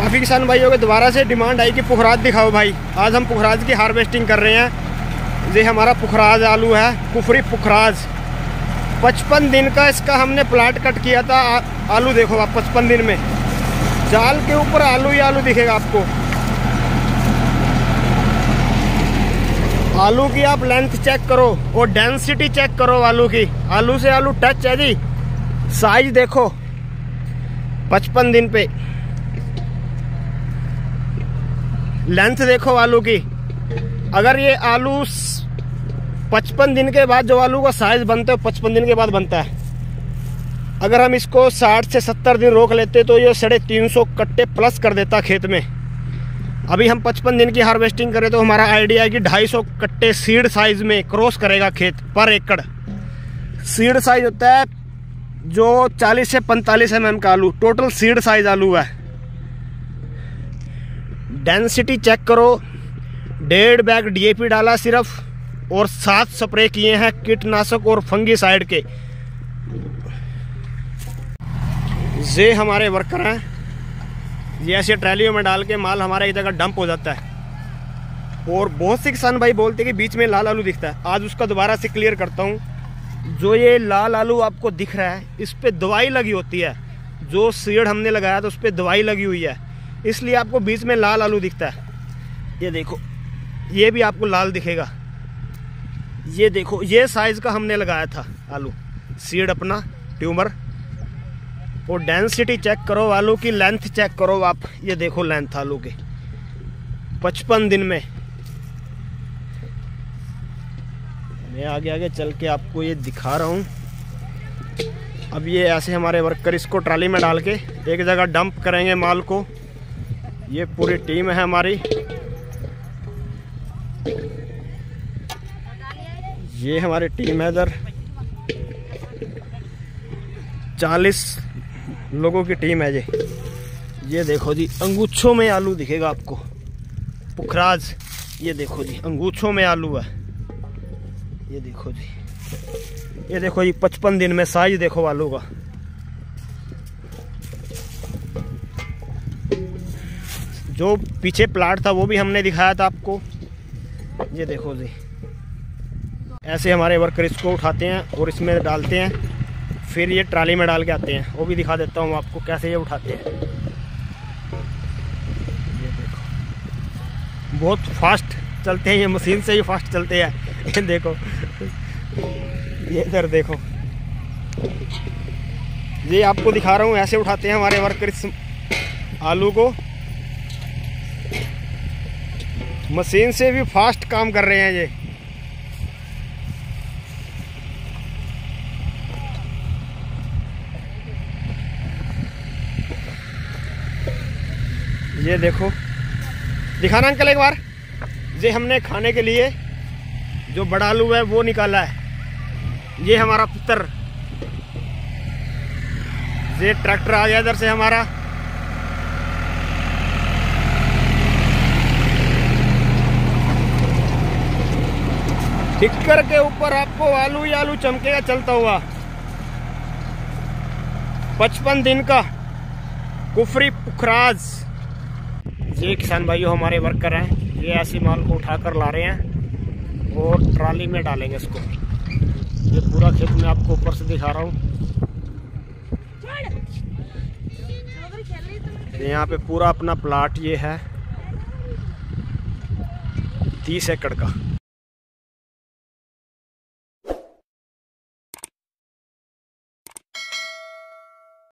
काफ़ी किसान भाइयों के दोबारा से डिमांड आई कि पुखराज दिखाओ भाई। आज हम पुखराज की हार्वेस्टिंग कर रहे हैं। ये हमारा पुखराज आलू है, कुफरी पुखराज। 55 दिन का इसका हमने प्लाट कट किया था। आलू देखो आप, 55 दिन में जाल के ऊपर आलू ही आलू दिखेगा आपको। आलू की आप लेंथ चेक करो और डेंसिटी चेक करो आलू की। आलू से आलू टच है जी। साइज देखो 55 दिन पे। लेंथ देखो आलू की। अगर ये आलू 55 दिन के बाद जो आलू का साइज बनता है 55 दिन के बाद बनता है। अगर हम इसको 60 से 70 दिन रोक लेते तो ये 350 कट्टे प्लस कर देता खेत में। अभी हम 55 दिन की हार्वेस्टिंग करें तो हमारा आइडिया है कि 250 कट्टे सीड साइज में क्रॉस करेगा खेत पर एकड़। सीड साइज होता है जो 40 से 45 mm का आलू, टोटल सीड साइज आलू है। डेंसिटी चेक करो। 1.5 बैग DAP डाला सिर्फ और 7 स्प्रे किए हैं कीटनाशक और फंगीसाइड के। ये हमारे वर्कर हैं। ये ऐसे ट्रैलियों में डाल के माल हमारे एक जगह डंप हो जाता है। और बहुत से किसान भाई बोलते हैं कि बीच में लाल आलू दिखता है। आज उसका दोबारा से क्लियर करता हूँ। जो ये लाल आलू आपको दिख रहा है, इस पे दवाई लगी होती है। जो सीड हमने लगाया तो उस पर दवाई लगी हुई है, इसलिए आपको बीच में लाल आलू दिखता है। ये देखो, ये भी आपको लाल दिखेगा। ये देखो, ये साइज का हमने लगाया था आलू सीड अपना ट्यूमर। और डेंसिटी चेक करो, आलू की लेंथ चेक करो आप। ये देखो लेंथ आलू की 55 दिन में। मैं आगे आगे चल के आपको ये दिखा रहा हूँ। अब ये ऐसे हमारे वर्कर इसको ट्राली में डाल के एक जगह डंप करेंगे माल को। ये पूरी टीम है हमारी। ये हमारी टीम है इधर, 40 लोगों की टीम है जी। ये देखो जी, अंगूछों में आलू दिखेगा आपको पुखराज। ये देखो जी, अंगूछों में आलू है। ये देखो जी, ये देखो जी 55 दिन में साइज देखो आलू का। जो पीछे प्लाट था वो भी हमने दिखाया था आपको। ये देखो जी, ऐसे हमारे वर्कर इसको उठाते हैं और इसमें डालते हैं, फिर ये ट्राली में डाल के आते हैं। वो भी दिखा देता हूँ आपको कैसे ये उठाते हैं। ये देखो, बहुत फास्ट चलते हैं ये, मशीन से ही फास्ट चलते हैं। ये देखो, ये इधर देखो, ये आपको दिखा रहा हूँ। ऐसे उठाते हैं हमारे वर्कर इस आलू को। मशीन से भी फास्ट काम कर रहे हैं ये। ये देखो, दिखाना अंकल एक बार। ये हमने खाने के लिए जो बड़ा आलू है वो निकाला है। ये हमारा पुत्र। ये ट्रैक्टर आ गया इधर से हमारा। टिक्कर के ऊपर आपको आलू ही आलू चमकेगा चलता हुआ। 55 दिन का कुफरी पुखराज। ये किसान भाइयों हमारे वर्कर हैं। ये ऐसी माल को उठाकर ला रहे हैं और ट्राली में डालेंगे इसको। ये पूरा खेत मैं आपको ऊपर से दिखा रहा हूँ। यहाँ पे पूरा अपना प्लाट ये है 30 एकड़ का।